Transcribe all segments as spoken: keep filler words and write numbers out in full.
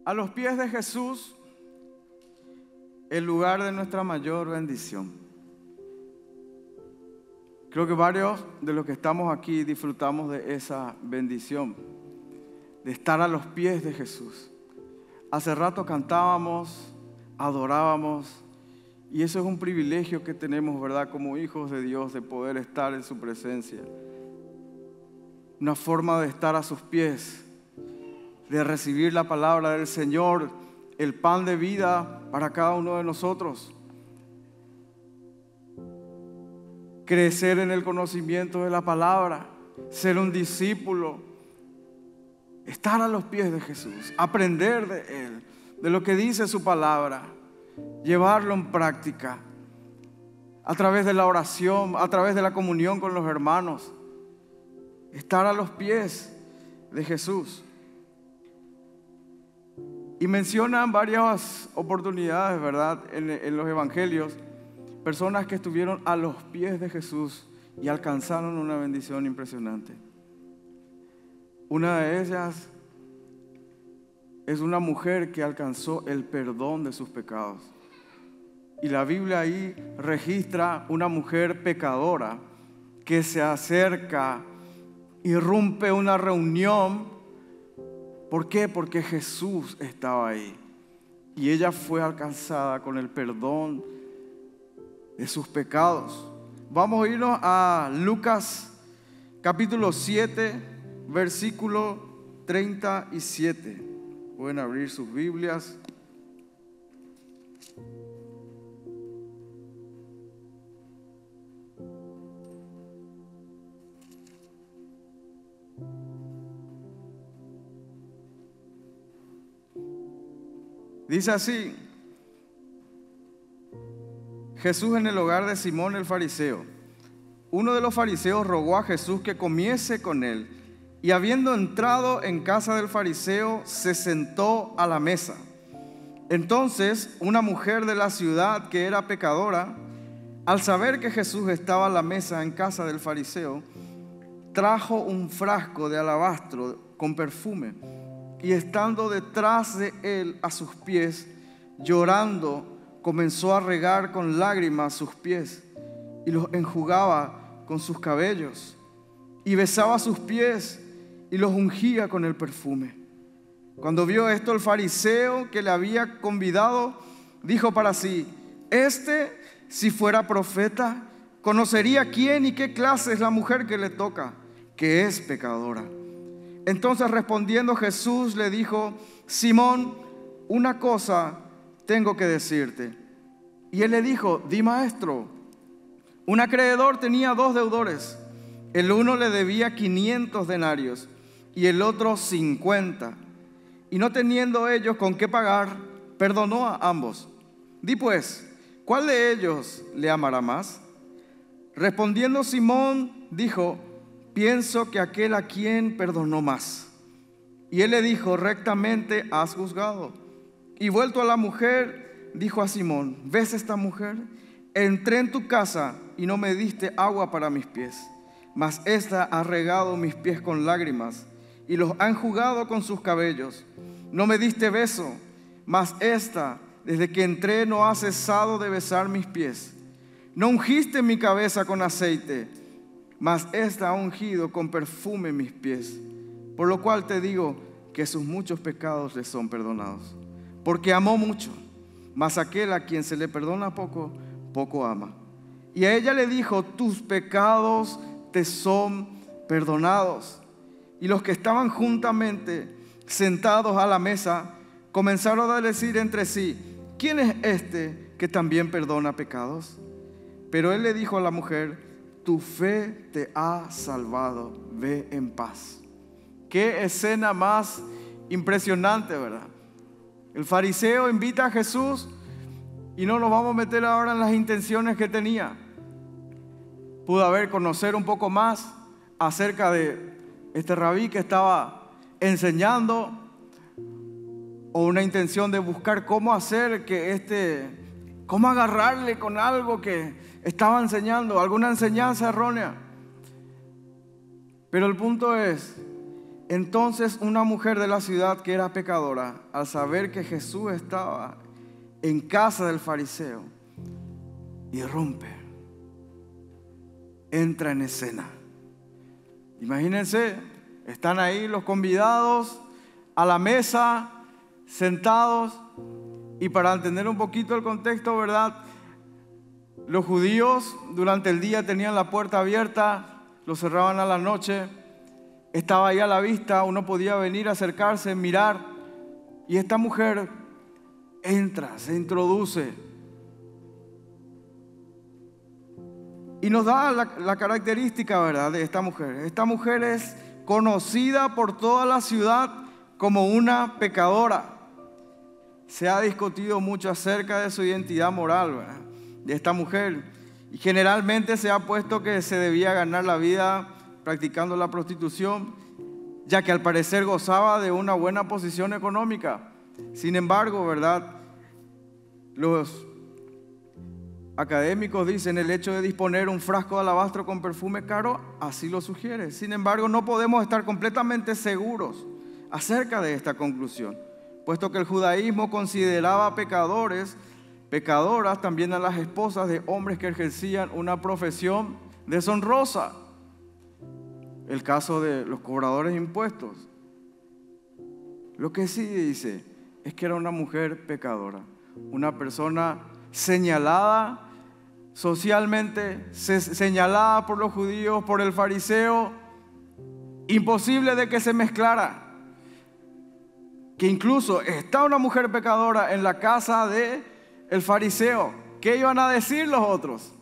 A los pies de Jesús, el lugar de nuestra mayor bendición. Creo que varios de los que estamos aquí disfrutamos de esa bendición, de estar a los pies de Jesús. Hace rato cantábamos, adorábamos, y eso es un privilegio que tenemos, ¿verdad? Como hijos de Dios, de poder estar en su presencia. Una forma de estar a sus pies, de recibir la palabra del Señor, el pan de vida para cada uno de nosotros. Crecer en el conocimiento de la palabra, ser un discípulo, estar a los pies de Jesús, aprender de Él, de lo que dice su palabra, llevarlo en práctica, a través de la oración, a través de la comunión con los hermanos, estar a los pies de Jesús. Y mencionan varias oportunidades, ¿verdad?, en, en los evangelios, personas que estuvieron a los pies de Jesús y alcanzaron una bendición impresionante. Una de ellas es una mujer que alcanzó el perdón de sus pecados. Y la Biblia ahí registra una mujer pecadora que se acerca, irrumpe una reunión. ¿Por qué? Porque Jesús estaba ahí. Y ella fue alcanzada con el perdón de sus pecados. Vamos a irnos a Lucas capítulo siete, versículo treinta y siete. Pueden abrir sus Biblias. Dice así: Jesús en el hogar de Simón el fariseo. Uno de los fariseos rogó a Jesús que comiese con él, y habiendo entrado en casa del fariseo, se sentó a la mesa. Entonces una mujer de la ciudad que era pecadora, al saber que Jesús estaba a la mesa en casa del fariseo, trajo un frasco de alabastro con perfume, y estando detrás de él a sus pies, llorando, comenzó a regar con lágrimas sus pies y los enjugaba con sus cabellos, y besaba sus pies y los ungía con el perfume. Cuando vio esto el fariseo que le había convidado, dijo para sí: Este, si fuera profeta, conocería quién y qué clase es la mujer que le toca, que es pecadora. Entonces respondiendo Jesús le dijo: Simón, una cosa tengo que decirte. Y él le dijo: Di, maestro. Un acreedor tenía dos deudores. El uno le debía quinientos denarios y el otro cincuenta. Y no teniendo ellos con qué pagar, perdonó a ambos. Di pues, ¿cuál de ellos le amará más? Respondiendo Simón dijo: Pienso que aquel a quien perdonó más. Y él le dijo: Rectamente has juzgado. Y vuelto a la mujer, dijo a Simón: ¿Ves esta mujer? Entré en tu casa y no me diste agua para mis pies, mas ésta ha regado mis pies con lágrimas y los ha enjugado con sus cabellos. No me diste beso, mas ésta, desde que entré, no ha cesado de besar mis pies. No ungiste mi cabeza con aceite, mas ésta ha ungido con perfume mis pies. Por lo cual te digo que sus muchos pecados le son perdonados, porque amó mucho. Mas aquel a quien se le perdona poco, poco ama. Y a ella le dijo: Tus pecados te son perdonados. Y los que estaban juntamente sentados a la mesa comenzaron a decir entre sí: ¿Quién es este que también perdona pecados? Pero él le dijo a la mujer: Tu fe te ha salvado, ve en paz. Qué escena más impresionante, ¿verdad? El fariseo invita a Jesús y no nos vamos a meter ahora en las intenciones que tenía. Pudo haber conocer un poco más acerca de este rabí que estaba enseñando, o una intención de buscar cómo hacer que este, cómo agarrarle con algo que estaba enseñando, alguna enseñanza errónea. Pero el punto es, Entonces una mujer de la ciudad que era pecadora, al saber que Jesús estaba en casa del fariseo, irrumpe, entra en escena. Imagínense, están ahí los convidados a la mesa, sentados, y para entender un poquito el contexto, ¿verdad? Los judíos durante el día tenían la puerta abierta, lo cerraban a la noche, estaba ahí a la vista, uno podía venir, acercarse, mirar, y esta mujer entra, se introduce, y nos da la, la característica, ¿verdad?, de esta mujer. Esta mujer es conocida por toda la ciudad como una pecadora. Se ha discutido mucho acerca de su identidad moral, ¿verdad?, de esta mujer, y generalmente se ha puesto que se debía ganar la vida practicando la prostitución, ya que al parecer gozaba de una buena posición económica. Sin embargo, ¿verdad?, los académicos dicen el hecho de disponer un frasco de alabastro con perfume caro así lo sugiere. Sin embargo, no podemos estar completamente seguros acerca de esta conclusión, puesto que el judaísmo consideraba pecadores, pecadoras también a las esposas de hombres que ejercían una profesión deshonrosa. El caso de los cobradores de impuestos. Lo que sí dice es que era una mujer pecadora, una persona señalada socialmente, señalada por los judíos, por el fariseo, imposible de que se mezclara. Que incluso está una mujer pecadora en la casa de el fariseo. ¿Qué iban a decir los otros?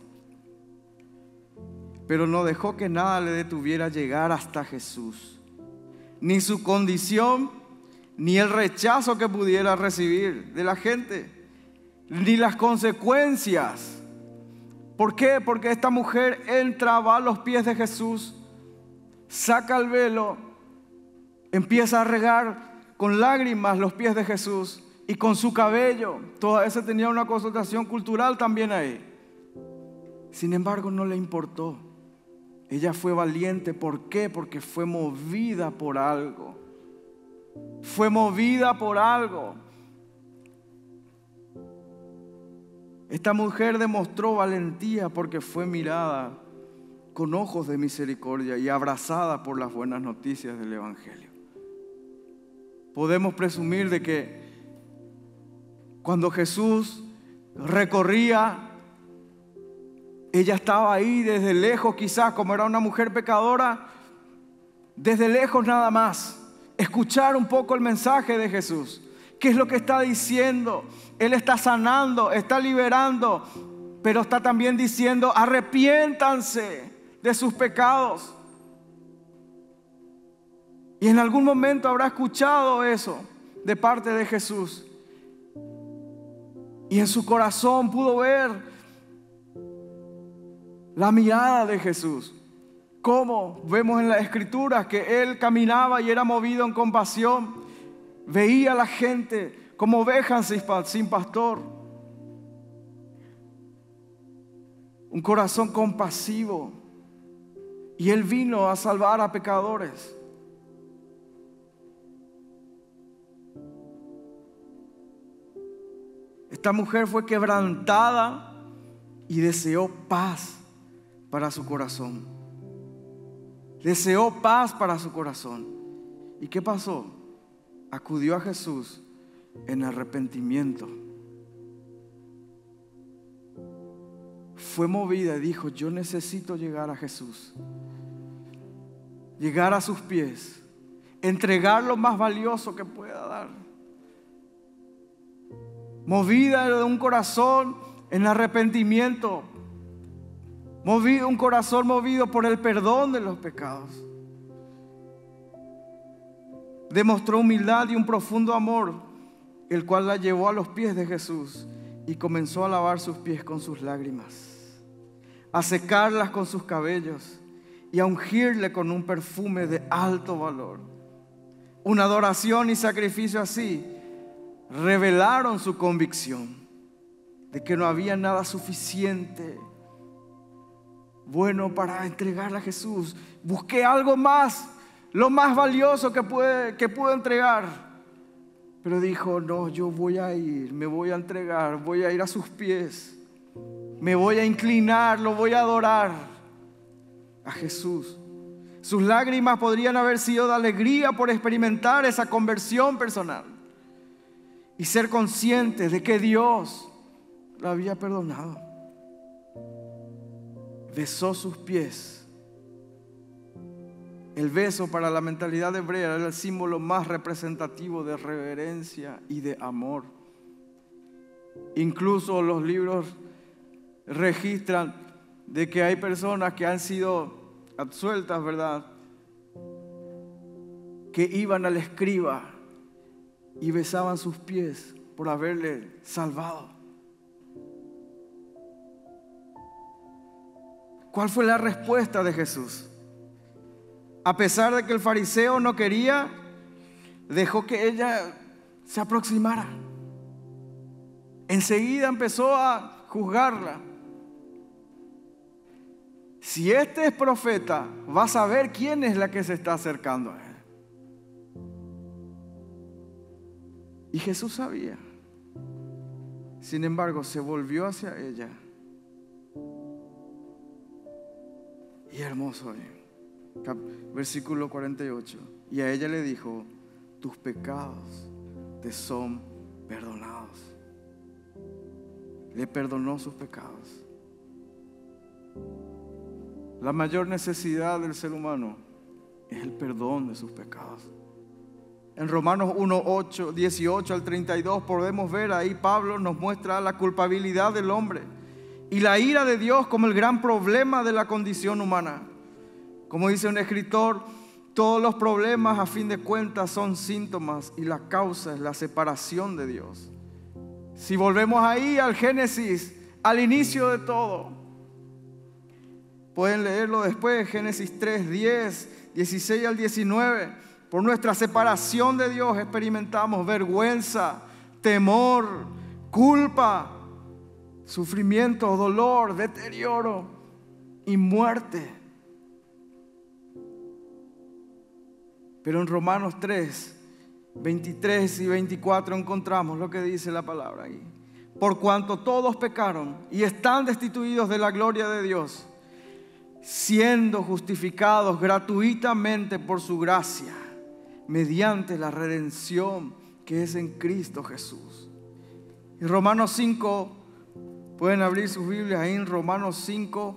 Pero no dejó que nada le detuviera llegar hasta Jesús. Ni su condición, ni el rechazo que pudiera recibir de la gente, ni las consecuencias. ¿Por qué? Porque esta mujer entra, va a los pies de Jesús, saca el velo, empieza a regar con lágrimas los pies de Jesús y con su cabello. Todo eso tenía una connotación cultural también ahí. Sin embargo, no le importó. Ella fue valiente. ¿Por qué? Porque fue movida por algo. Fue movida por algo. Esta mujer demostró valentía porque fue mirada con ojos de misericordia y abrazada por las buenas noticias del Evangelio. Podemos presumir de que cuando Jesús recorría, ella estaba ahí desde lejos, quizás como era una mujer pecadora, desde lejos nada más, escuchar un poco el mensaje de Jesús. ¿Qué es lo que está diciendo? Él está sanando, está liberando, pero está también diciendo: arrepiéntanse de sus pecados. Y en algún momento habrá escuchado eso de parte de Jesús. Y en su corazón pudo ver la mirada de Jesús. Como vemos en las Escrituras que Él caminaba y era movido en compasión. Veía a la gente como ovejas sin pastor. Un corazón compasivo. Y Él vino a salvar a pecadores. Esta mujer fue quebrantada y deseó paz para su corazón. Deseó paz para su corazón. ¿Y qué pasó? Acudió a Jesús en arrepentimiento. Fue movida y dijo: yo necesito llegar a Jesús, llegar a sus pies, entregar lo más valioso que pueda dar. Movida de un corazón en arrepentimiento, movido, un corazón movido por el perdón de los pecados. Demostró humildad y un profundo amor, el cual la llevó a los pies de Jesús y comenzó a lavar sus pies con sus lágrimas, a secarlas con sus cabellos y a ungirle con un perfume de alto valor. Una adoración y sacrificio así revelaron su convicción de que no había nada suficiente bueno para entregarle a Jesús. Busqué algo más, lo más valioso que puede, que pudo entregar. Pero dijo, no, yo voy a ir, me voy a entregar, voy a ir a sus pies, me voy a inclinar, lo voy a adorar a Jesús. Sus lágrimas podrían haber sido de alegría por experimentar esa conversión personal y ser consciente de que Dios lo había perdonado. Besó sus pies. El beso para la mentalidad hebrea era el símbolo más representativo de reverencia y de amor. Incluso los libros registran de que hay personas que han sido absueltas, ¿verdad?, que iban al escriba y besaban sus pies por haberle salvado. ¿Cuál fue la respuesta de Jesús? A pesar de que el fariseo no quería, dejó que ella se aproximara. Enseguida empezó a juzgarla. Si este es profeta, va a saber quién es la que se está acercando a él. Y Jesús sabía. Sin embargo, se volvió hacia ella. Y hermoso, ¿eh? Versículo cuarenta y ocho. Y a ella le dijo, tus pecados te son perdonados. Le perdonó sus pecados. La mayor necesidad del ser humano es el perdón de sus pecados. En Romanos uno, ocho, dieciocho al treinta y dos podemos ver ahí Pablo nos muestra la culpabilidad del hombre y la ira de Dios como el gran problema de la condición humana. Como dice un escritor, todos los problemas a fin de cuentas son síntomas y la causa es la separación de Dios. Si volvemos ahí al Génesis, al inicio de todo, pueden leerlo después, Génesis tres, diez, dieciséis al diecinueve. Por nuestra separación de Dios experimentamos vergüenza, temor, culpa, sufrimiento, dolor, deterioro y muerte. Pero en Romanos tres, veintitrés y veinticuatro encontramos lo que dice la palabra ahí. Por cuanto todos pecaron y están destituidos de la gloria de Dios, siendo justificados gratuitamente por su gracia, mediante la redención que es en Cristo Jesús. Y Romanos cinco, pueden abrir sus Biblias ahí en Romanos cinco.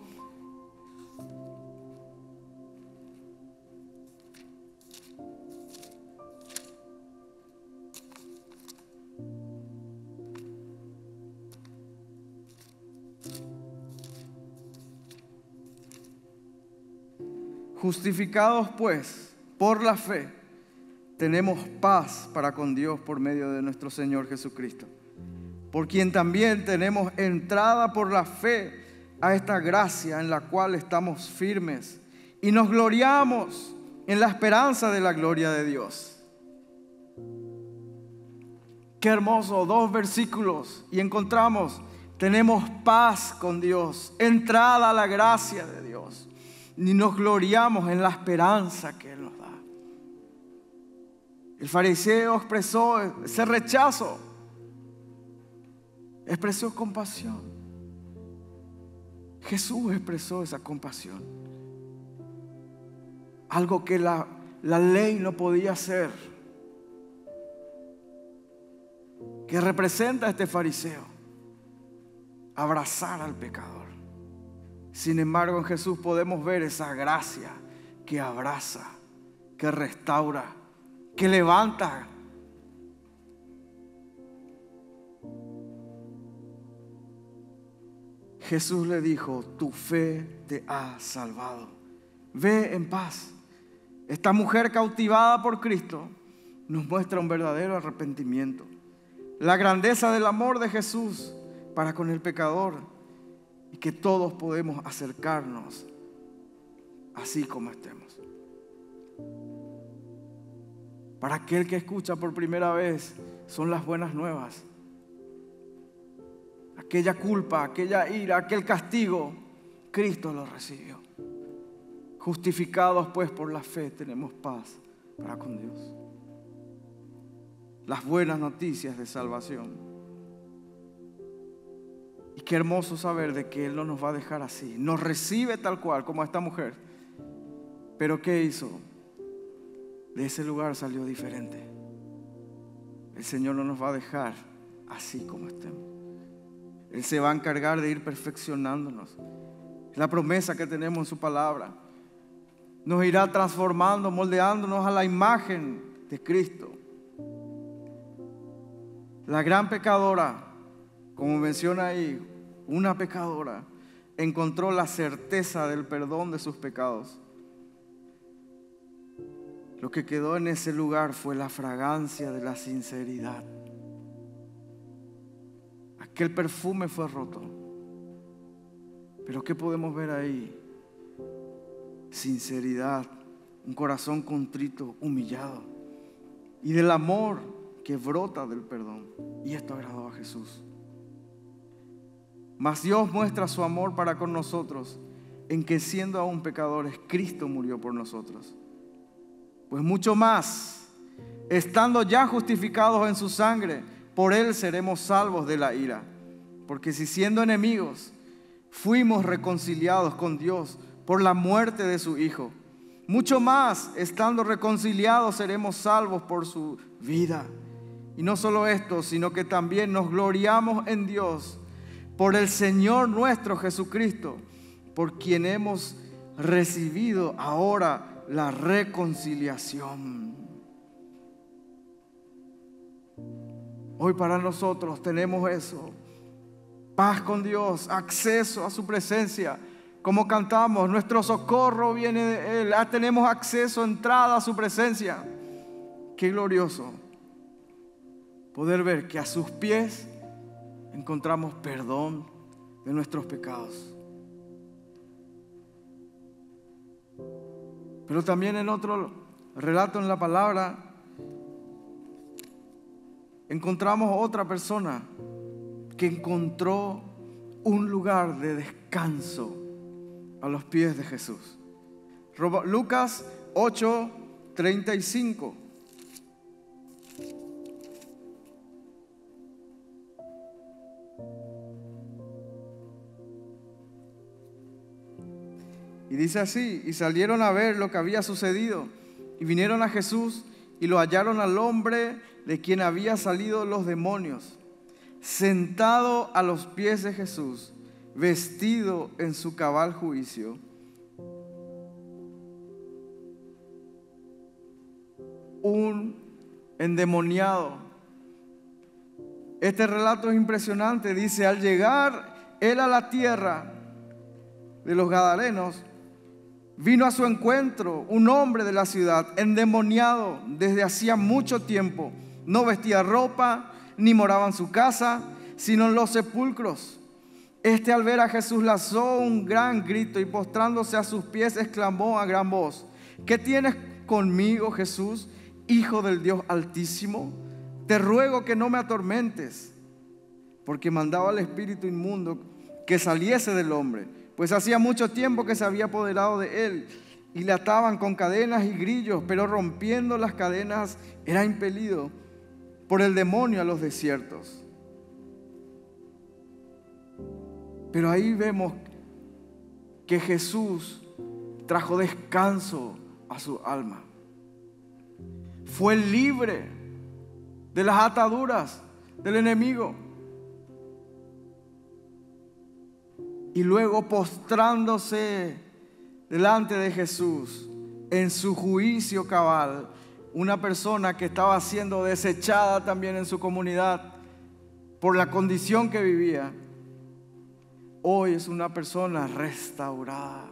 Justificados pues por la fe, tenemos paz para con Dios por medio de nuestro Señor Jesucristo, por quien también tenemos entrada por la fe a esta gracia en la cual estamos firmes y nos gloriamos en la esperanza de la gloria de Dios. Qué hermoso, dos versículos y encontramos, tenemos paz con Dios, entrada a la gracia de Dios. Ni nos gloriamos en la esperanza que Él nos da. El fariseo expresó ese rechazo, expresó compasión. Jesús expresó esa compasión, algo que la, la ley no podía hacer, que representa a este fariseo, abrazar al pecador. Sin embargo, en Jesús podemos ver esa gracia que abraza, que restaura, que levanta. Jesús le dijo, tu fe te ha salvado. Ve en paz. Esta mujer cautivada por Cristo nos muestra un verdadero arrepentimiento. La grandeza del amor de Jesús para con el pecador. Y que todos podemos acercarnos así como estemos. Para aquel que escucha por primera vez, son las buenas nuevas. Aquella culpa, aquella ira, aquel castigo, Cristo lo recibió. Justificados pues por la fe tenemos paz para con Dios. Las buenas noticias de salvación. Y qué hermoso saber de que Él no nos va a dejar así. Nos recibe tal cual como a esta mujer. Pero ¿qué hizo? De ese lugar salió diferente. El Señor no nos va a dejar así como estemos. Él se va a encargar de ir perfeccionándonos. La promesa que tenemos en su palabra nos irá transformando, moldeándonos a la imagen de Cristo. La gran pecadora, como menciona ahí, una pecadora, encontró la certeza del perdón de sus pecados. Lo que quedó en ese lugar fue la fragancia de la sinceridad. Aquel perfume fue roto. Pero ¿qué podemos ver ahí? Sinceridad, un corazón contrito, humillado, y del amor que brota del perdón. Y esto agradó a Jesús. Mas Dios muestra su amor para con nosotros en que, siendo aún pecadores, Cristo murió por nosotros. Pues mucho más, estando ya justificados en su sangre, por Él seremos salvos de la ira. Porque si siendo enemigos fuimos reconciliados con Dios por la muerte de su Hijo, mucho más, estando reconciliados, seremos salvos por su vida. Y no solo esto, sino que también nos gloriamos en Dios por el Señor nuestro Jesucristo, por quien hemos recibido ahora la reconciliación. Hoy para nosotros tenemos eso: paz con Dios, acceso a su presencia. Como cantamos, nuestro socorro viene de Él. Tenemos acceso, entrada a su presencia. Qué glorioso poder ver que a sus pies encontramos perdón de nuestros pecados. Pero también en otro relato en la palabra encontramos otra persona que encontró un lugar de descanso a los pies de Jesús. Lucas ocho, treinta y cinco. Y dice así: y salieron a ver lo que había sucedido, y vinieron a Jesús, y lo hallaron al hombre de quien había salido los demonios, sentado a los pies de Jesús, vestido en su cabal juicio. Un endemoniado. Este relato es impresionante. Dice: al llegar él a la tierra de los Gadarenos, vino a su encuentro un hombre de la ciudad, endemoniado desde hacía mucho tiempo. No vestía ropa, ni moraba en su casa, sino en los sepulcros. Este, al ver a Jesús, lanzó un gran grito y, postrándose a sus pies, exclamó a gran voz: ¿qué tienes conmigo, Jesús, Hijo del Dios Altísimo? Te ruego que no me atormentes. Porque mandaba al espíritu inmundo que saliese del hombre, pues hacía mucho tiempo que se había apoderado de él, y le ataban con cadenas y grillos, pero rompiendo las cadenas era impelido por el demonio a los desiertos. Pero ahí vemos que Jesús trajo descanso a su alma. Fue libre de las ataduras del enemigo. Y luego, postrándose delante de Jesús en su juicio cabal, una persona que estaba siendo desechada también en su comunidad por la condición que vivía, hoy es una persona restaurada.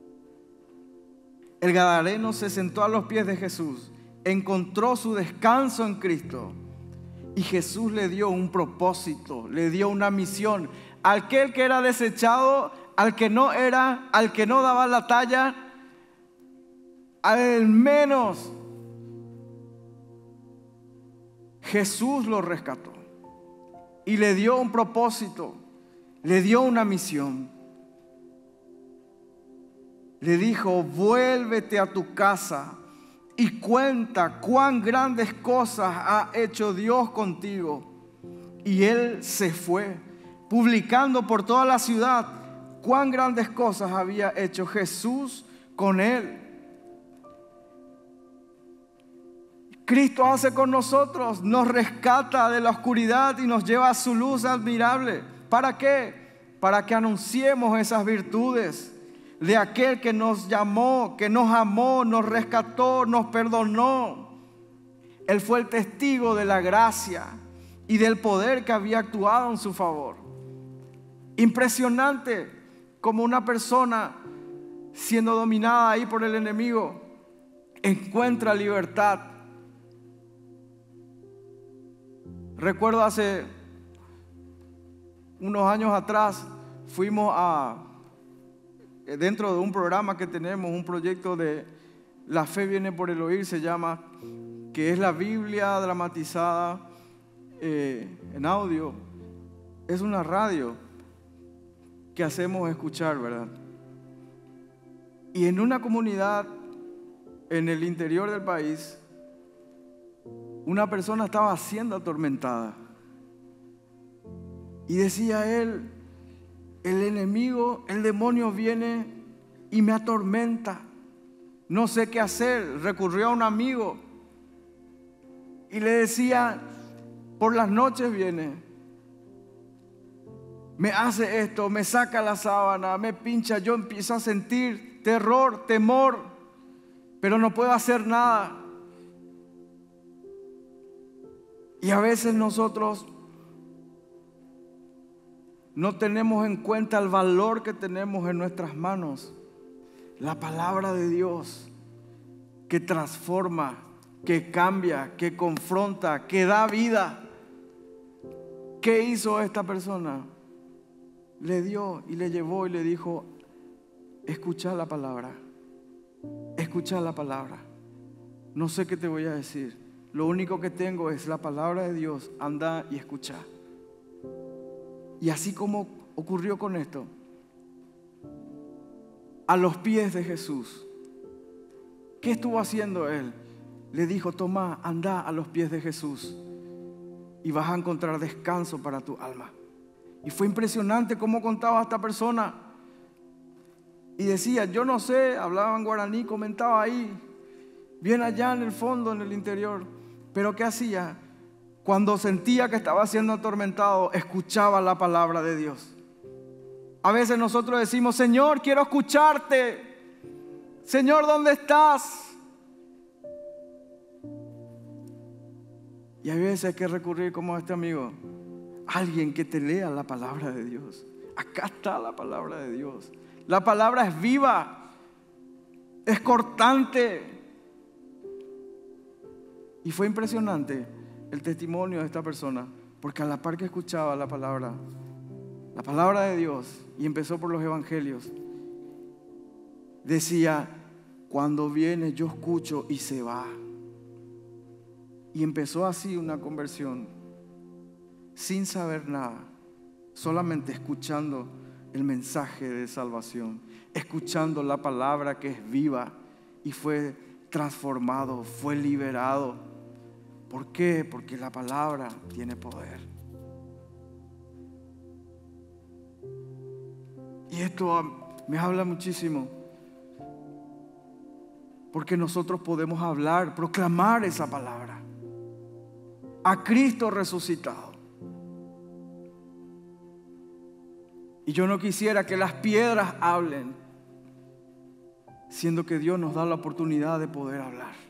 El gadareno se sentó a los pies de Jesús, encontró su descanso en Cristo, y Jesús le dio un propósito, le dio una misión. Aquel que era desechado, al que no era, al que no daba la talla, al menos Jesús lo rescató y le dio un propósito, le dio una misión. le dijo: vuélvete a tu casa y cuenta cuán grandes cosas ha hecho Dios contigo. Y él se fue, publicando por toda la ciudad cuán grandes cosas había hecho Jesús con él. Cristo hace con nosotros, nos rescata de la oscuridad y nos lleva a su luz admirable. ¿Para qué? Para que anunciemos esas virtudes de aquel que nos llamó, que nos amó, nos rescató, nos perdonó. Él fue el testigo de la gracia y del poder que había actuado en su favor. Impresionante como una persona siendo dominada ahí por el enemigo encuentra libertad. Recuerdo hace unos años atrás fuimos a, dentro de un programa que tenemos, un proyecto de La Fe Viene por el Oír se llama, que es la Biblia dramatizada eh, en audio. Es una radio que hacemos escuchar, ¿verdad? Y en una comunidad en el interior del país, una persona estaba siendo atormentada. Y decía él: el enemigo, el demonio viene y me atormenta. No sé qué hacer. Recurrió a un amigo y le decía: por las noches viene, me hace esto, me saca la sábana, me pincha. Yo empiezo a sentir terror, temor, pero no puedo hacer nada. Y a veces nosotros no tenemos en cuenta el valor que tenemos en nuestras manos. La palabra de Dios que transforma, que cambia, que confronta, que da vida. ¿Qué hizo esta persona? Le dio y le llevó y le dijo: escucha la palabra, escucha la palabra. No sé qué te voy a decir. Lo único que tengo es la palabra de Dios. Anda y escucha. Y así como ocurrió con esto, a los pies de Jesús, ¿qué estuvo haciendo él? Le dijo: toma, anda a los pies de Jesús y vas a encontrar descanso para tu alma. Y fue impresionante cómo contaba esta persona. Y decía: yo no sé, hablaba en guaraní, comentaba ahí, bien allá en el fondo, en el interior. Pero ¿qué hacía? Cuando sentía que estaba siendo atormentado, escuchaba la palabra de Dios. A veces nosotros decimos: Señor, quiero escucharte. Señor, ¿dónde estás? Y a veces hay que recurrir como a este amigo, alguien que te lea la palabra de Dios. Acá está la palabra de Dios. La palabra es viva, es cortante. Y fue impresionante el testimonio de esta persona, porque a la par que escuchaba la palabra, la palabra de Dios, y empezó por los evangelios, decía: cuando viene yo escucho y se va. Y empezó así una conversión, sin saber nada, solamente escuchando el mensaje de salvación, escuchando la palabra que es viva, y fue transformado, fue liberado. ¿Por qué? Porque la palabra tiene poder. Y esto me habla muchísimo, porque nosotros podemos hablar, proclamar esa palabra a Cristo resucitado. Y yo no quisiera que las piedras hablen, siendo que Dios nos da la oportunidad de poder hablar.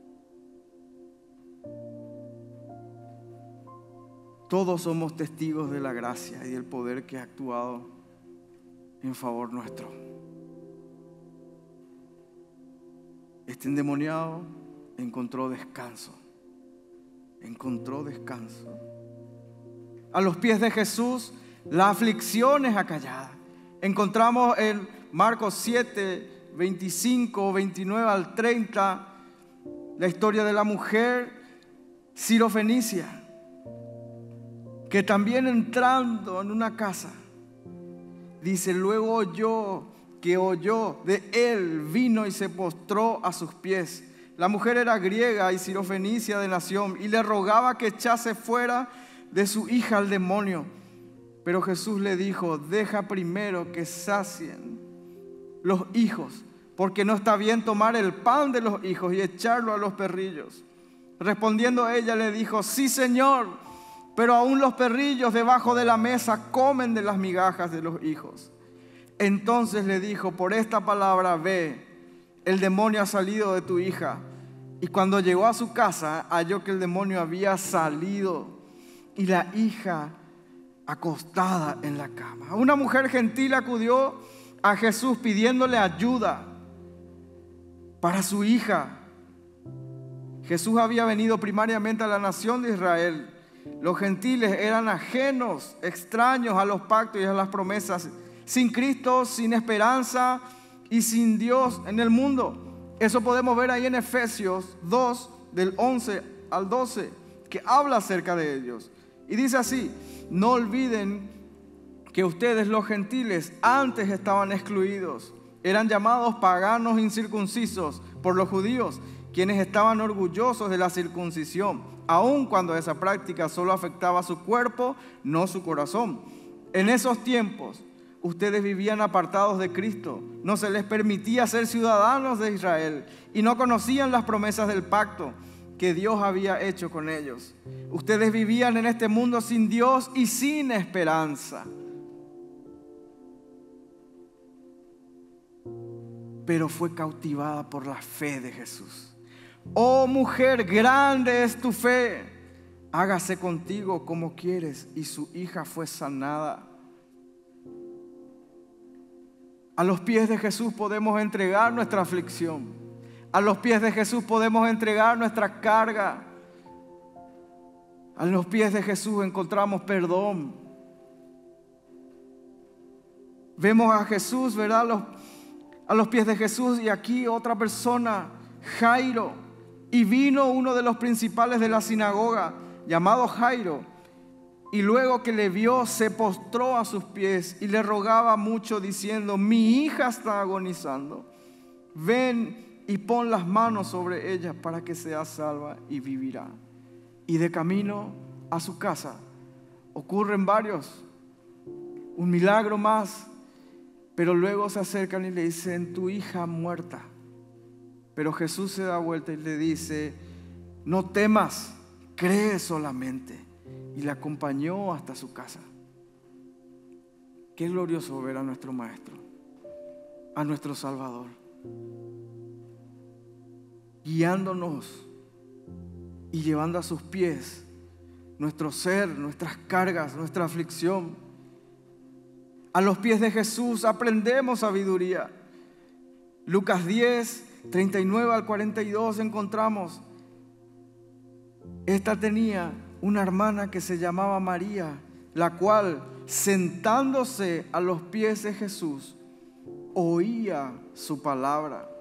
Todos somos testigos de la gracia y del poder que ha actuado en favor nuestro. Este endemoniado encontró descanso. Encontró descanso. A los pies de Jesús, la aflicción es acallada. Encontramos en Marcos siete, veinticinco, veintinueve al treinta, la historia de la mujer sirofenicia, que también entrando en una casa, dice: luego oyó que oyó de él vino y se postró a sus pies. La mujer era griega y sirofenicia de nación y le rogaba que echase fuera de su hija al demonio. Pero Jesús le dijo: deja primero que sacien los hijos, porque no está bien tomar el pan de los hijos y echarlo a los perrillos. Respondiendo ella le dijo: sí, Señor, pero aún los perrillos debajo de la mesa comen de las migajas de los hijos. Entonces le dijo: por esta palabra ve, el demonio ha salido de tu hija. Y cuando llegó a su casa, halló que el demonio había salido y la hija acostada en la cama. Una mujer gentil acudió a Jesús pidiéndole ayuda para su hija. Jesús había venido primariamente a la nación de Israel. Los gentiles eran ajenos, extraños a los pactos y a las promesas, sin Cristo, sin esperanza y sin Dios en el mundo. Eso podemos ver ahí en Efesios dos, del once al doce, que habla acerca de ellos. Y dice así: no olviden que ustedes, los gentiles, antes estaban excluidos. Eran llamados paganos incircuncisos por los judíos, quienes estaban orgullosos de la circuncisión, aun cuando esa práctica solo afectaba su cuerpo, no su corazón. En esos tiempos, ustedes vivían apartados de Cristo, no se les permitía ser ciudadanos de Israel y no conocían las promesas del pacto que Dios había hecho con ellos. Ustedes vivían en este mundo sin Dios y sin esperanza. Pero fue cautivada por la fe de Jesús. Oh mujer, grande es tu fe, hágase contigo como quieres. Y su hija fue sanada. A los pies de Jesús podemos entregar nuestra aflicción. A los pies de Jesús podemos entregar nuestra carga. A los pies de Jesús encontramos perdón. Vemos a Jesús, ¿verdad? Los, a los pies de Jesús, y aquí otra persona, Jairo. Y vino uno de los principales de la sinagoga, llamado Jairo. Y luego que le vio, se postró a sus pies y le rogaba mucho, diciendo: mi hija está agonizando. Ven y pon las manos sobre ella para que sea salva y vivirá. Y de camino a su casa ocurren varios, un milagro más, pero luego se acercan y le dicen: tu hija muerta. Pero Jesús se da vuelta y le dice: no temas, cree solamente. Y le acompañó hasta su casa. Qué glorioso ver a nuestro Maestro, a nuestro Salvador, guiándonos y llevando a sus pies nuestro ser, nuestras cargas, nuestra aflicción. A los pies de Jesús aprendemos sabiduría. Lucas diez, treinta y nueve al cuarenta y dos encontramos: esta tenía una hermana que se llamaba María, la cual, sentándose a los pies de Jesús, oía su palabra.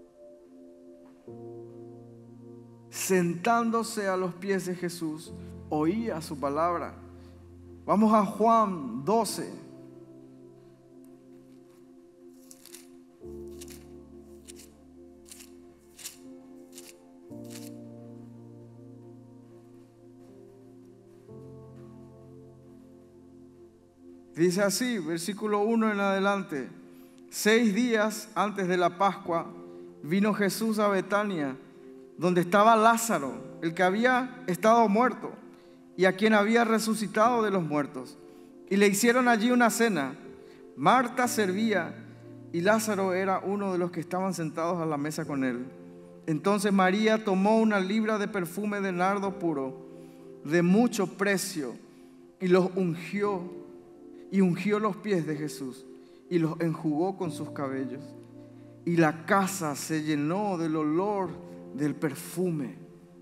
Sentándose a los pies de Jesús, oía su palabra. Vamos a Juan doce. Dice así, versículo uno en adelante: seis días antes de la Pascua vino Jesús a Betania, donde estaba Lázaro, el que había estado muerto y a quien había resucitado de los muertos. Y le hicieron allí una cena. Marta servía y Lázaro era uno de los que estaban sentados a la mesa con él. Entonces María tomó una libra de perfume de nardo puro, de mucho precio, y los ungió. Y ungió los pies de Jesús y los enjugó con sus cabellos. Y la casa se llenó del olor del perfume.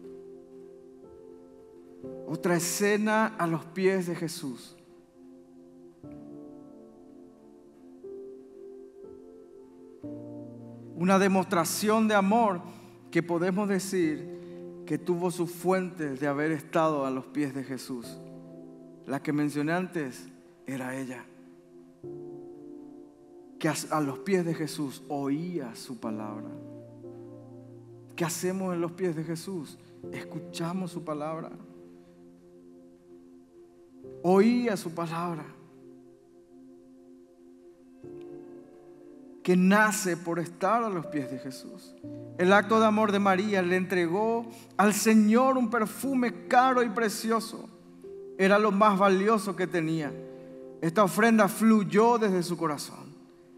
Otra escena a los pies de Jesús. Una demostración de amor que podemos decir que tuvo su fuente de haber estado a los pies de Jesús. La que mencioné antes era ella. que a los pies de Jesús oía su palabra. ¿Qué hacemos en los pies de Jesús? Escuchamos su palabra. Oía su palabra, que nace por estar a los pies de Jesús. El acto de amor de María le entregó al Señor un perfume caro y precioso. Era lo más valioso que tenía. Esta ofrenda fluyó desde su corazón.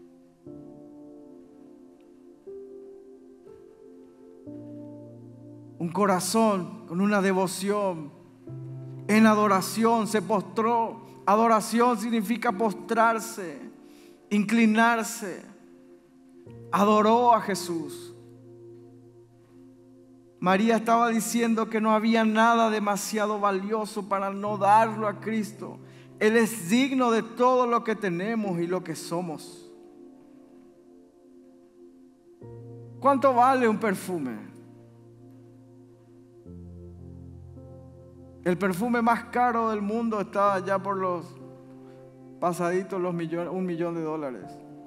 Un corazón con una devoción en adoración se postró. Adoración significa postrarse, inclinarse. Adoró a Jesús. María estaba diciendo que no había nada demasiado valioso para no darlo a Cristo. Él es digno de todo lo que tenemos y lo que somos. ¿Cuánto vale un perfume? El perfume más caro del mundo está allá por los pasaditos los millones, un millón de dólares.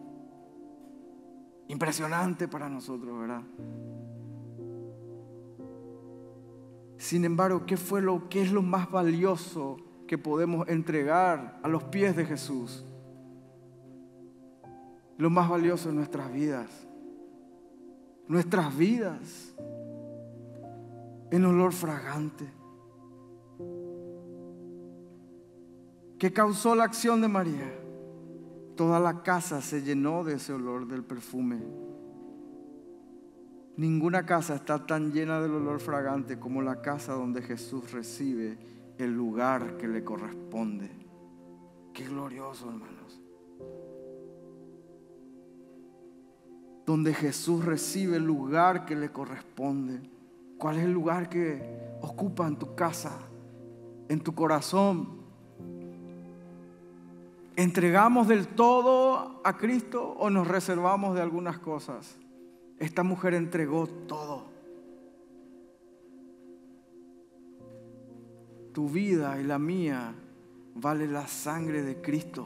Impresionante para nosotros, ¿verdad? Sin embargo, ¿qué fue lo qué es lo más valioso que podemos entregar a los pies de Jesús? Lo más valioso en nuestras vidas. Nuestras vidas en olor fragante. ¿Qué causó la acción de María? Toda la casa se llenó de ese olor del perfume. Ninguna casa está tan llena del olor fragante como la casa donde Jesús recibe el lugar que le corresponde. Qué glorioso, hermanos. Donde Jesús recibe el lugar que le corresponde. ¿Cuál es el lugar que ocupa en tu casa, en tu corazón? ¿Entregamos del todo a Cristo o nos reservamos de algunas cosas? Esta mujer entregó todo. Tu vida y la mía vale la sangre de Cristo.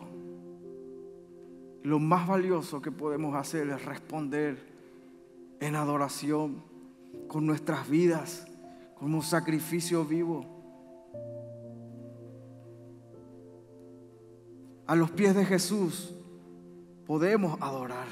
Lo más valioso que podemos hacer es responder en adoración con nuestras vidas, como sacrificio vivo. A los pies de Jesús podemos adorar.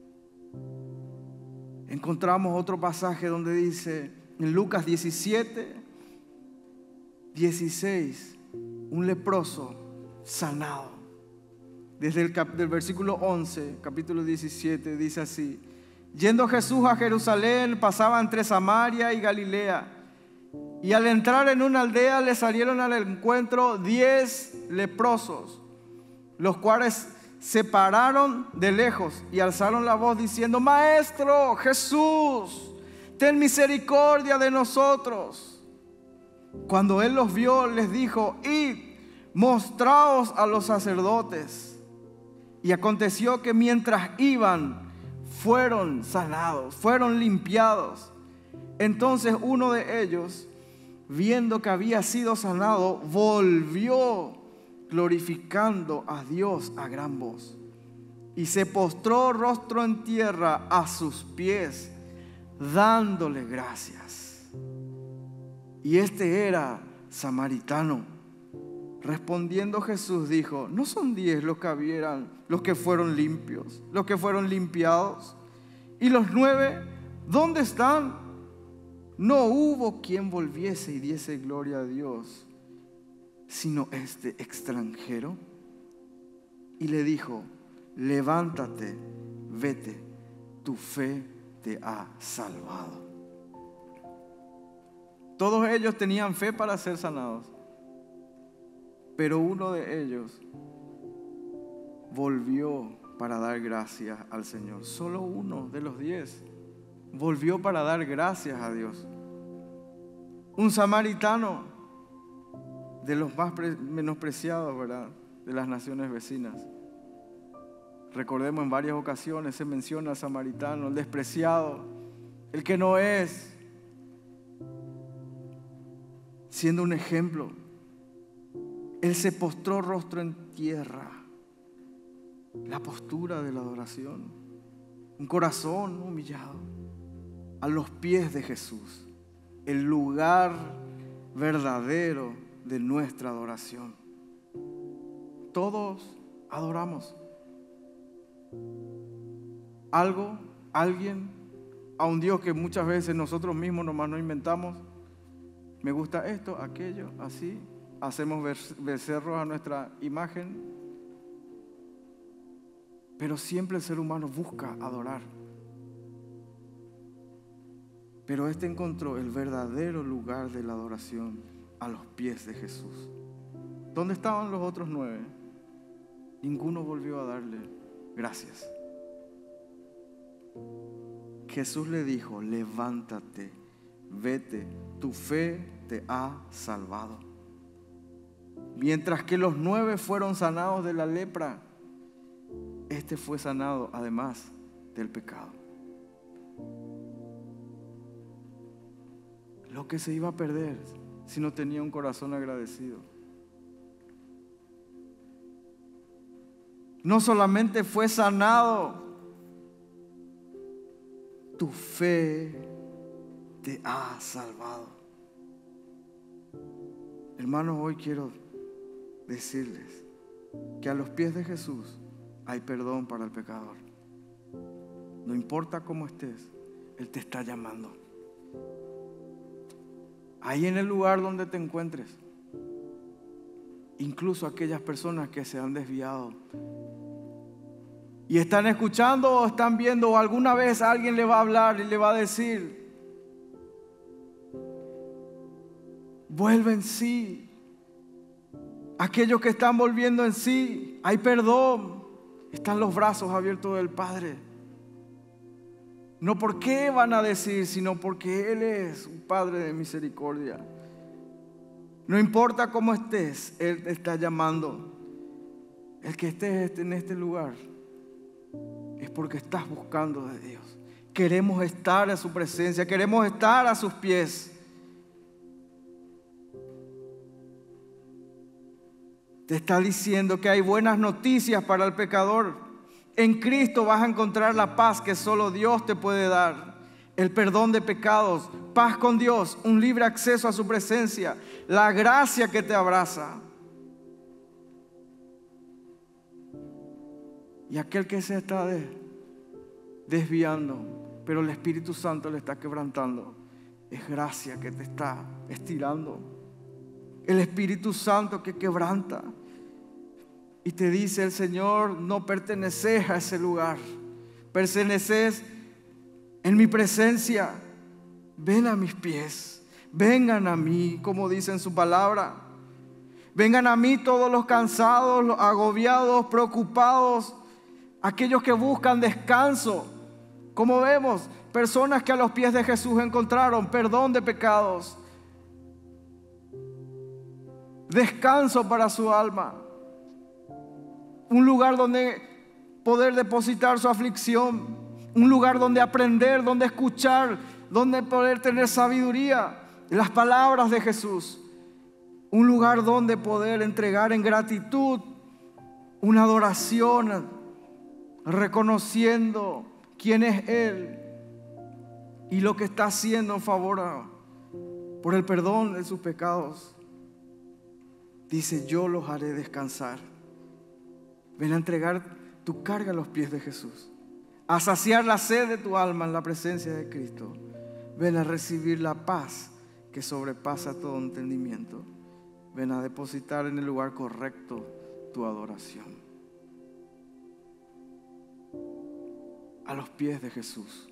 Encontramos otro pasaje donde dice, en Lucas diecisiete, dieciséis, un leproso sanado. Desde el cap- del versículo once, capítulo diecisiete, dice así: yendo Jesús a Jerusalén, pasaba entre Samaria y Galilea. Y al entrar en una aldea le salieron al encuentro diez leprosos, los cuales se pararon de lejos y alzaron la voz diciendo: Maestro Jesús, ten misericordia de nosotros. Cuando él los vio, les dijo: id, mostraos a los sacerdotes. Y aconteció que mientras iban, fueron sanados, fueron limpiados. Entonces uno de ellos, viendo que había sido sanado, volvió glorificando a Dios a gran voz, y se postró rostro en tierra a sus pies, dándole gracias. Y este era samaritano. Respondiendo Jesús dijo: ¿no son diez los que habieran, los que fueron limpios, los que fueron limpiados? ¿Y los nueve dónde están? No hubo quien volviese y diese gloria a Dios, sino este extranjero. Y le dijo: levántate, vete, tu fe te ha salvado. Todos ellos tenían fe para ser sanados, pero uno de ellos volvió para dar gracias al Señor. Solo uno de los diez volvió para dar gracias a Dios. Un samaritano, de los más menospreciados, ¿verdad?, de las naciones vecinas. Recordemos, en varias ocasiones se menciona al samaritano, el despreciado, el que no es, siendo un ejemplo. Él se postró rostro en tierra La postura de la adoración. Un corazón humillado a los pies de Jesús. El lugar verdadero de nuestra adoración. Todos adoramos. Algo, alguien, a un Dios que muchas veces nosotros mismos nomás no inventamos. Me gusta esto, aquello, así. Hacemos becerros a nuestra imagen. Pero siempre el ser humano busca adorar. Pero este encontró el verdadero lugar de la adoración a los pies de Jesús. ¿Dónde estaban los otros nueve? Ninguno volvió a darle gracias. Jesús le dijo: levántate, vete, tu fe te ha salvado. Mientras que los nueve fueron sanados de la lepra, este fue sanado además del pecado. Lo que se iba a perder si no tenía un corazón agradecido. No solamente fue sanado, tu fe te ha salvado. Hermanos, hoy quiero decirles que a los pies de Jesús hay perdón para el pecador. No importa cómo estés, Él te está llamando. Ahí en el lugar donde te encuentres, incluso aquellas personas que se han desviado y están escuchando o están viendo, o alguna vez alguien le va a hablar y le va a decir: vuelve en sí. Aquellos que están volviendo en sí, hay perdón. Están los brazos abiertos del Padre. No porque van a decir, sino porque Él es un Padre de misericordia. No importa cómo estés, Él te está llamando. El que estés en este lugar es porque estás buscando de Dios. Queremos estar a su presencia, queremos estar a sus pies. Te está diciendo que hay buenas noticias para el pecador. En Cristo vas a encontrar la paz que solo Dios te puede dar. El perdón de pecados, paz con Dios, un libre acceso a su presencia, la gracia que te abraza. Y aquel que se está desviando, pero el Espíritu Santo le está quebrantando, es gracia que te está estirando. El Espíritu Santo que quebranta. Y te dice el Señor: no perteneces a ese lugar, perteneces en mi presencia. Ven a mis pies, vengan a mí, como dice en su palabra. Vengan a mí todos los cansados, los agobiados, preocupados, aquellos que buscan descanso. Como vemos, personas que a los pies de Jesús encontraron perdón de pecados, descanso para su alma, un lugar donde poder depositar su aflicción, un lugar donde aprender, donde escuchar, donde poder tener sabiduría, las palabras de Jesús, un lugar donde poder entregar en gratitud una adoración, reconociendo quién es Él y lo que está haciendo en favor a, por el perdón de sus pecados. Dice: yo los haré descansar. Ven a entregar tu carga a los pies de Jesús, a saciar la sed de tu alma en la presencia de Cristo. Ven a recibir la paz que sobrepasa todo entendimiento. Ven a depositar en el lugar correcto tu adoración. A los pies de Jesús.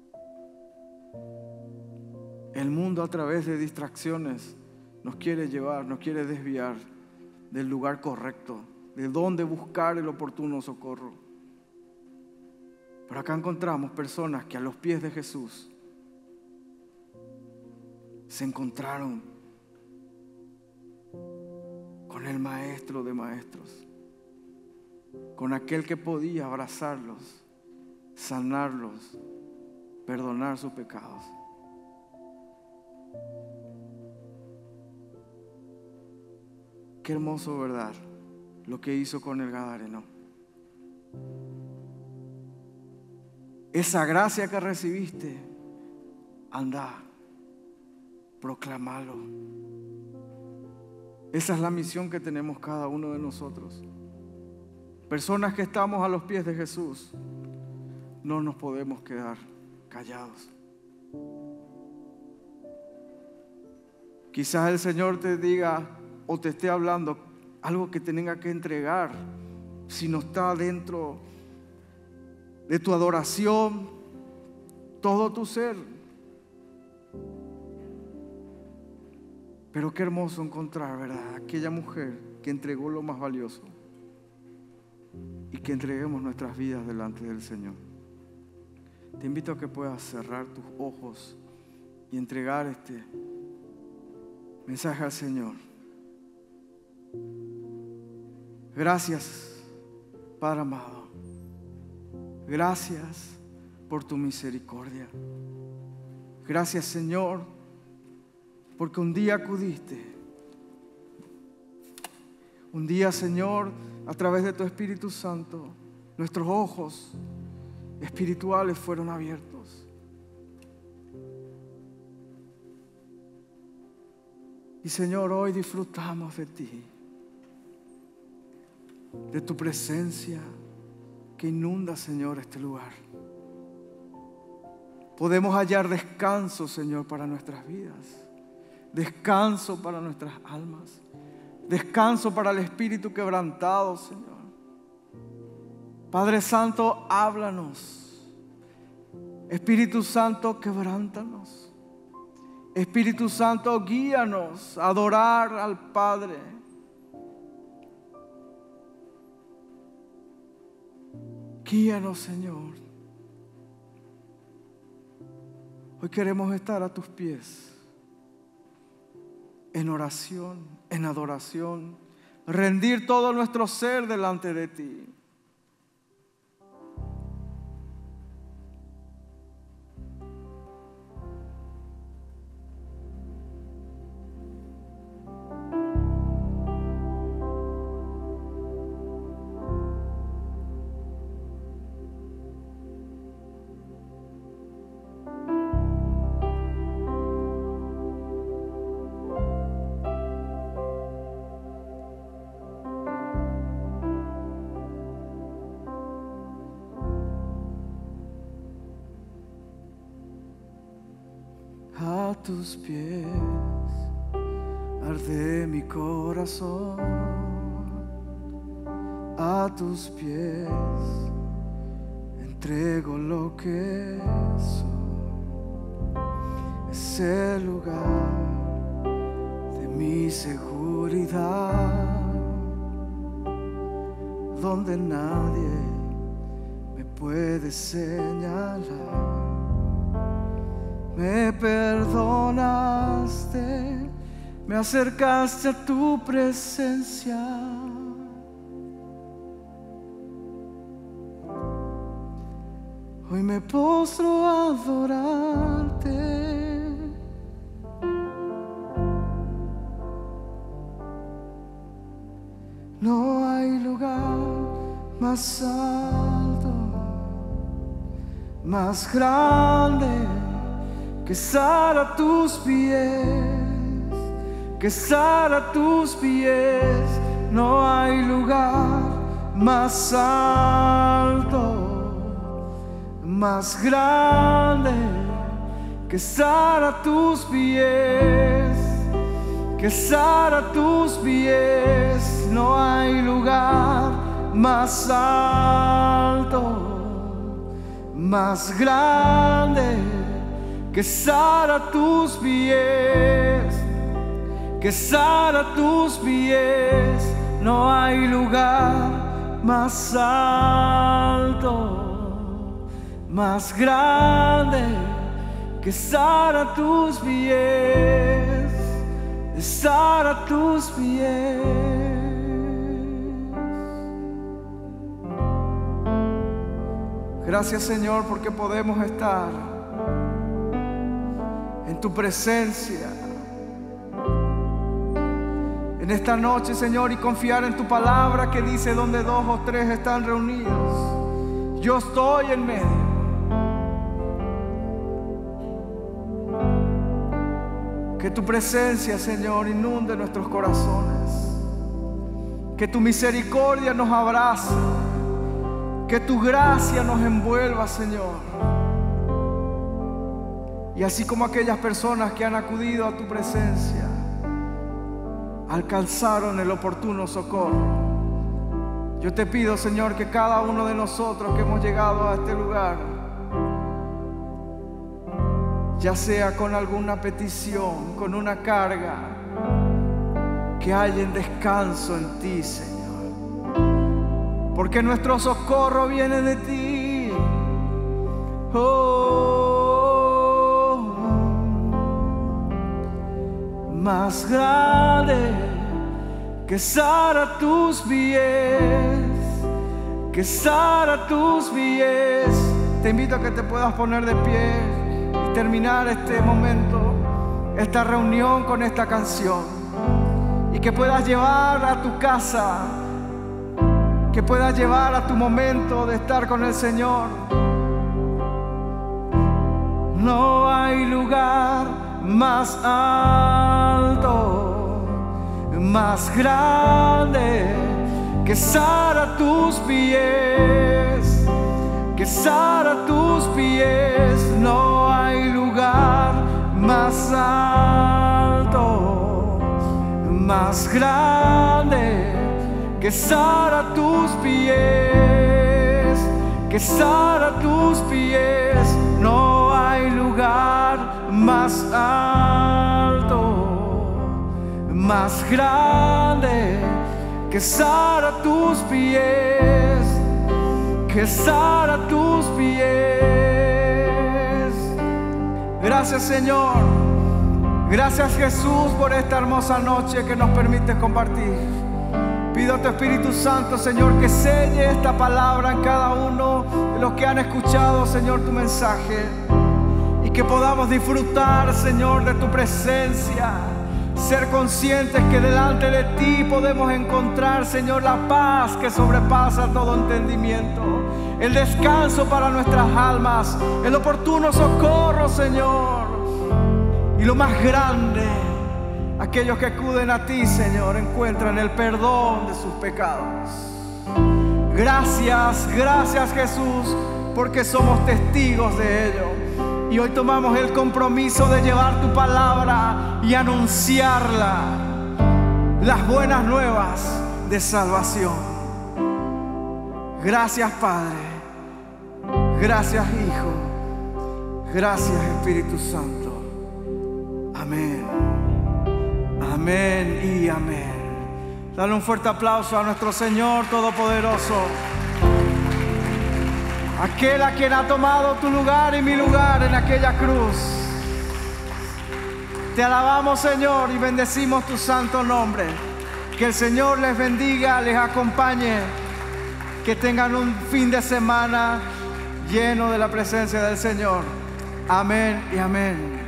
El mundo, a través de distracciones, nos quiere llevar, nos quiere desviar del lugar correcto, de dónde buscar el oportuno socorro. Pero acá encontramos personas que a los pies de Jesús se encontraron con el Maestro de maestros, con aquel que podía abrazarlos, sanarlos, perdonar sus pecados. Qué hermoso, ¿verdad? Lo que hizo con el Gadareno. Esa gracia que recibiste, anda, proclamalo. Esa es la misión que tenemos cada uno de nosotros. Personas que estamos a los pies de Jesús, no nos podemos quedar callados. Quizás el Señor te diga o te esté hablando algo que tenga que entregar. Si no está dentro de tu adoración, todo tu ser. Pero qué hermoso encontrar, ¿verdad? Aquella mujer que entregó lo más valioso, y que entreguemos nuestras vidas delante del Señor. Te invito a que puedas cerrar tus ojos y entregar este mensaje al Señor. Gracias, Padre amado. Gracias por tu misericordia. Gracias, Señor, porque un día acudiste. Un día, Señor, a través de tu Espíritu Santo, nuestros ojos espirituales fueron abiertos. Y, Señor, hoy disfrutamos de ti, de tu presencia que inunda, Señor, este lugar. Podemos hallar descanso, Señor, para nuestras vidas, descanso para nuestras almas, descanso para el espíritu quebrantado, Señor. Padre Santo, háblanos. Espíritu Santo, quebrántanos. Espíritu Santo, guíanos a adorar al Padre. Guíanos, Señor. Hoy queremos estar a tus pies, en oración, en adoración, rendir todo nuestro ser delante de ti. A tus pies arde mi corazón, a tus pies entrego lo que soy. Es el lugar de mi seguridad, donde nadie me puede señalar. Me perdonaste, me acercaste a tu presencia. Hoy me postro a adorarte. No hay lugar más alto, más grande que estar a tus pies, que estar a tus pies. No hay lugar más alto, más grande que estar a tus pies, que estar a tus pies. No hay lugar más alto, más grande que estar a tus pies, que estar a tus pies. No hay lugar más alto, más grande que estar a tus pies, estar a tus pies. Gracias, Señor, porque podemos estar en tu presencia, en esta noche, Señor, y confiar en tu palabra que dice: donde dos o tres están reunidos, yo estoy en medio. Que tu presencia, Señor, inunde nuestros corazones. Que tu misericordia nos abrace. Que tu gracia nos envuelva, Señor. Y así como aquellas personas que han acudido a tu presencia alcanzaron el oportuno socorro, yo te pido, Señor, que cada uno de nosotros que hemos llegado a este lugar, ya sea con alguna petición, con una carga, que haya en descanso en ti, Señor, porque nuestro socorro viene de ti. Oh, más grande que estar a tus pies, que estar a tus pies. Te invito a que te puedas poner de pie y terminar este momento, esta reunión con esta canción, y que puedas llevar a tu casa, que puedas llevar a tu momento de estar con el Señor. No hay lugar más alto, más grande que estar a tus pies, que estar a tus pies. No hay lugar más alto, más grande que estar a tus pies, que estar a tus pies. No hay lugar más alto, más grande que estar a tus pies, que estar a tus pies. Gracias, Señor. Gracias, Jesús, por esta hermosa noche que nos permite compartir. Pido a tu Espíritu Santo, Señor, que selle esta palabra en cada uno de los que han escuchado, Señor, tu mensaje, y que podamos disfrutar, Señor, de tu presencia. Ser conscientes que delante de ti podemos encontrar, Señor, la paz que sobrepasa todo entendimiento, el descanso para nuestras almas, el oportuno socorro, Señor. Y lo más grande, aquellos que acuden a ti, Señor, encuentran el perdón de sus pecados. Gracias, gracias, Jesús, porque somos testigos de ello. Y hoy tomamos el compromiso de llevar tu palabra y anunciarla, las buenas nuevas de salvación. Gracias, Padre. Gracias, Hijo. Gracias, Espíritu Santo. Amén. Amén y amén. Dale un fuerte aplauso a nuestro Señor Todopoderoso, aquel a quien ha tomado tu lugar y mi lugar en aquella cruz. Te alabamos, Señor, y bendecimos tu santo nombre. Que el Señor les bendiga, les acompañe. Que tengan un fin de semana lleno de la presencia del Señor. Amén y amén.